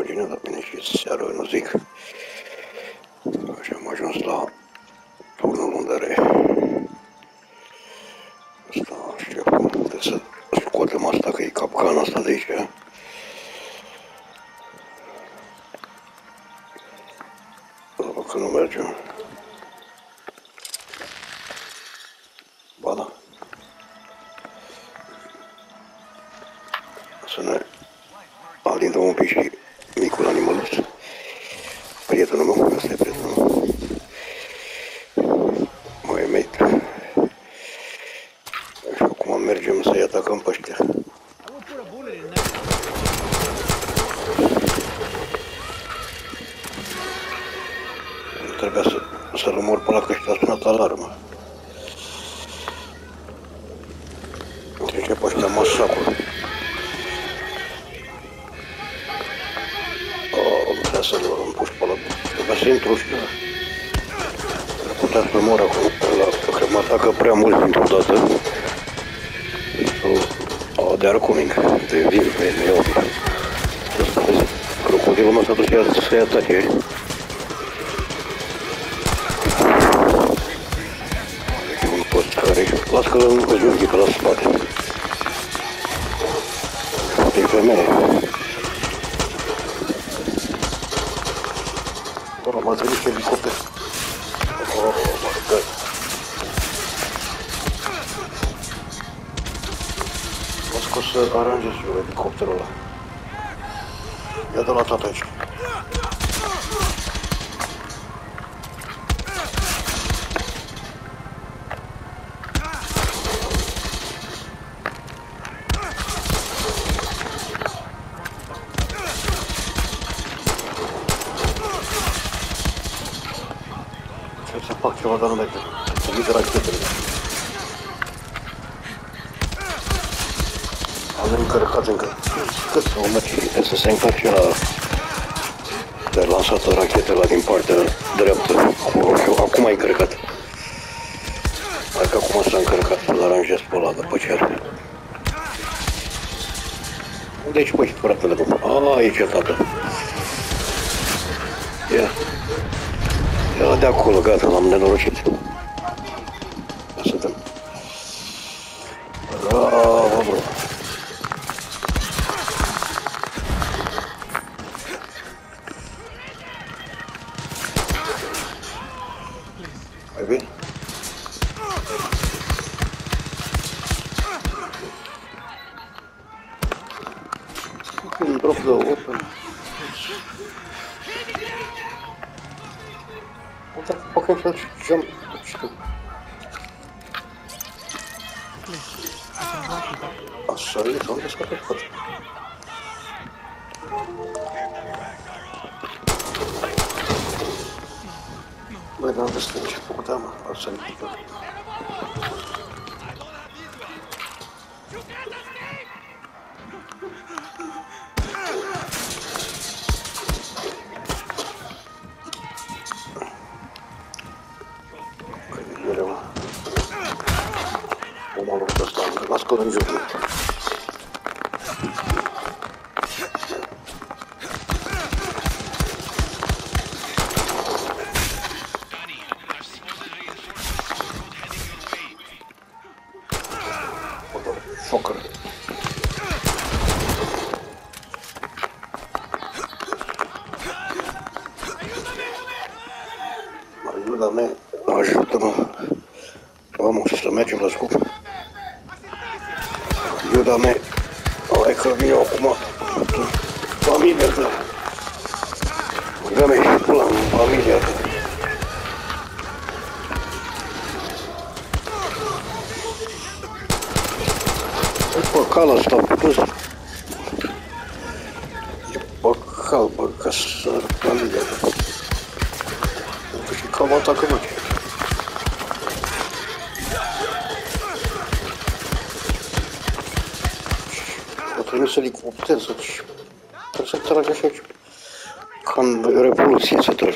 imagine, dar bine și seară, nu zic. Așa am ajuns la turnul unde are ăsta, șeful, trebuie să scoatem asta, că e capcana asta de aici. Dacă nu mergem. Ba da. Să ne alindăm un pic și micul animalus. Prietenul meu, ăsta e prietenul meu. My mate. Și acum mergem să-i atacăm pe ăștia. Trebuia să-l omor până la că ăștia a sunat alarmă. Trece pe ăștia masacul. Nu trebuie să-l împuși pe ăla. Trebuia să intru ăștia. Ar putea să-l mor acum. Că mă atacă prea mult dintr-o dată. Oh, they are coming. They vin pe mine. Asta, vezi? Crocodilul mă s-a dus să-i atace. Nu pot care. Las că îl junghi pe la spate. E femeie. M-a trezit și elicopter. Oh my god. M-a scos să aranjez eu elicopterul ăla. Ia de la tata aici. Să fac ceva, dar nu merge. Să mică rachetele. Avem încărcat încă. Cât să o merge? Trebuie să se încarce la... De lansat rachetele din partea dreaptă. Cu roșu. Acum ai încărcat. Hai că acum s-a încărcat. Să-l aranjez pe ăla după cer. Unde ești, băi, fratele meu? Aici e tata. Ia. Ia de acolo, gata, l-am nenorocit. Ia să dăm. Bravo, bro. Mai bine? Fucking drop the open. What the fuck is that jump? Așa e, s-am descărcat tot. Băi, n-am destul ce făcut am, așa e tot. Las că în jur. Fucker. Ajută-mă, ajută-mă. Vamos să mergem la scop. Ajută-mă. Hai că vin eu acum. Familia ta. Dă-mi și pula în familia ta. E păcal ăsta, pus. E păcal, bă, că sar familia ta. Și cam atacă, mă. Trimis elicopter să-ți... Trebuie să tragi așa ca în Revoluție să tragi.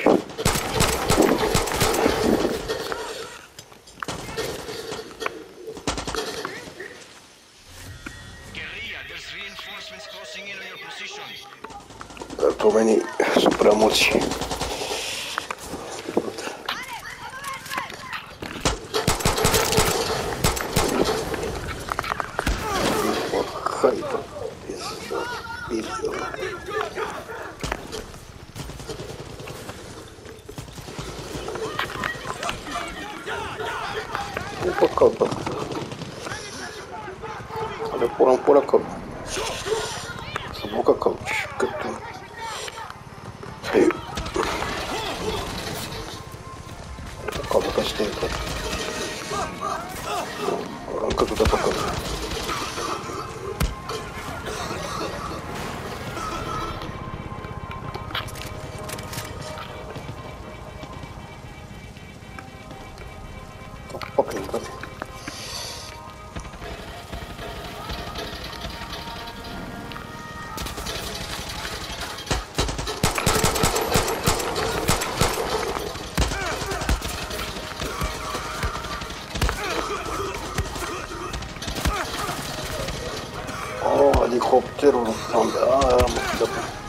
Dar tu oamenii sunt prea mulți. Hai, bă, e păcat, bă. Le pula cap. Să bucă cap și câtul. Hei. Capul ca stai, bă. Încă tu de păcat. Fucking god. Oh, helicopterul.